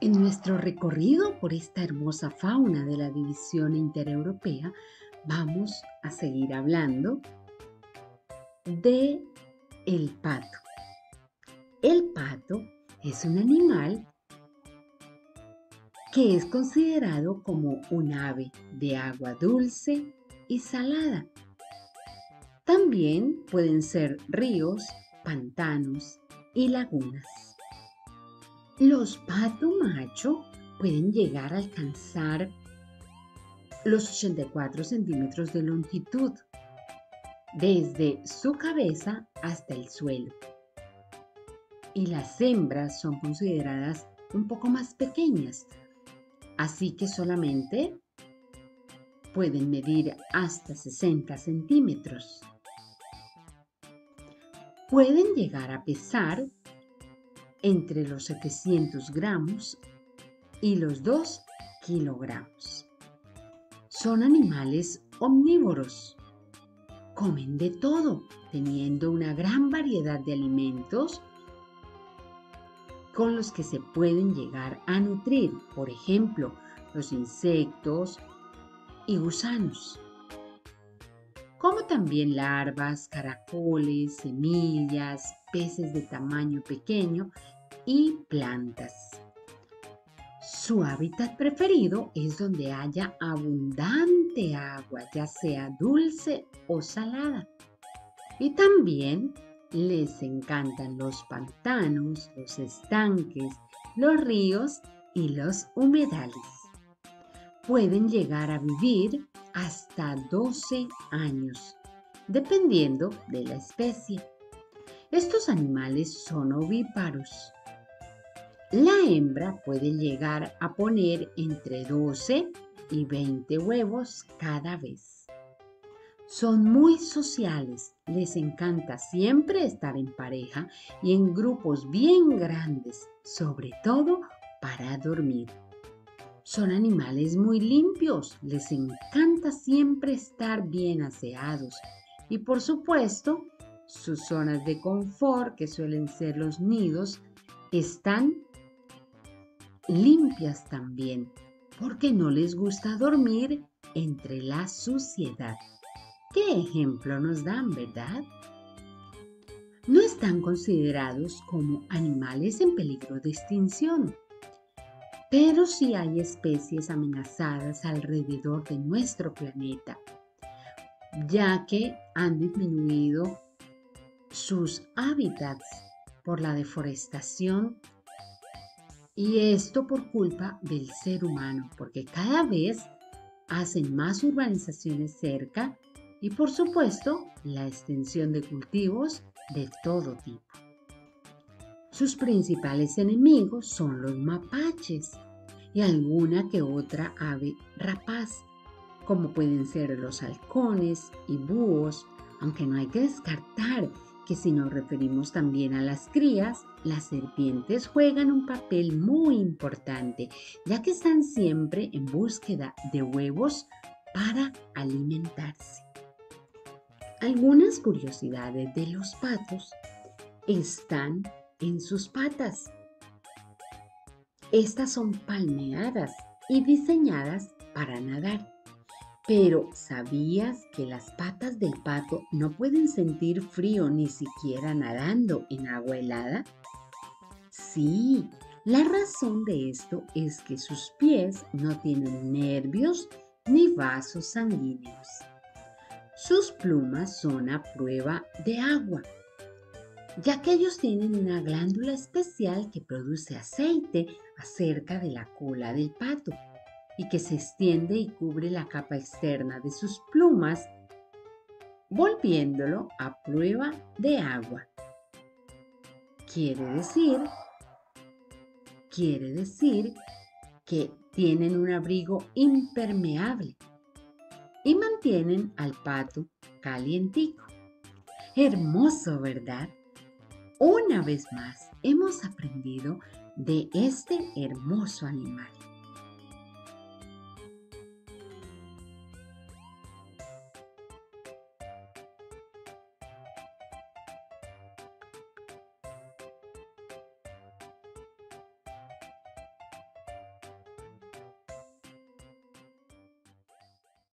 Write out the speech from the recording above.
En nuestro recorrido por esta hermosa fauna de la División Intereuropea, vamos a seguir hablando de el pato. El pato es un animal que es considerado como un ave de agua dulce y salada. También pueden ser ríos, pantanos y lagunas. Los patos macho pueden llegar a alcanzar los 84 centímetros de longitud, desde su cabeza hasta el suelo. Y las hembras son consideradas un poco más pequeñas, así que solamente pueden medir hasta 60 centímetros. Pueden llegar a pesar entre los 700 gramos y los 2 kilogramos. Son animales omnívoros. Comen de todo, teniendo una gran variedad de alimentos con los que se pueden llegar a nutrir, por ejemplo, los insectos y gusanos, como también larvas, caracoles, semillas, peces de tamaño pequeño y plantas. Su hábitat preferido es donde haya abundante agua, ya sea dulce o salada. Y también les encantan los pantanos, los estanques, los ríos y los humedales. Pueden llegar a vivir hasta 12 años, dependiendo de la especie. Estos animales son ovíparos. La hembra puede llegar a poner entre 12 y 20 huevos cada vez. Son muy sociales, les encanta siempre estar en pareja y en grupos bien grandes, sobre todo para dormir. Son animales muy limpios, les encanta siempre estar bien aseados y por supuesto, sus zonas de confort, que suelen ser los nidos, están limpias también, porque no les gusta dormir entre la suciedad. ¿Qué ejemplo nos dan, verdad? No están considerados como animales en peligro de extinción, pero sí hay especies amenazadas alrededor de nuestro planeta, ya que han disminuido sus hábitats por la deforestación y esto por culpa del ser humano, porque cada vez hacen más urbanizaciones cerca y por supuesto la extensión de cultivos de todo tipo. Sus principales enemigos son los mapaches y alguna que otra ave rapaz, como pueden ser los halcones y búhos, aunque no hay que descartar que si nos referimos también a las crías, las serpientes juegan un papel muy importante, ya que están siempre en búsqueda de huevos para alimentarse. Algunas curiosidades de los patos están en sus patas. Estas son palmeadas y diseñadas para nadar. Pero, ¿sabías que las patas del pato no pueden sentir frío ni siquiera nadando en agua helada? Sí, la razón de esto es que sus pies no tienen nervios ni vasos sanguíneos. Sus plumas son a prueba de agua, ya que ellos tienen una glándula especial que produce aceite acerca de la cola del pato y que se extiende y cubre la capa externa de sus plumas, volviéndolo a prueba de agua. Quiere decir que tienen un abrigo impermeable y mantienen al pato calientico. Hermoso, ¿verdad? Una vez más hemos aprendido de este hermoso animal.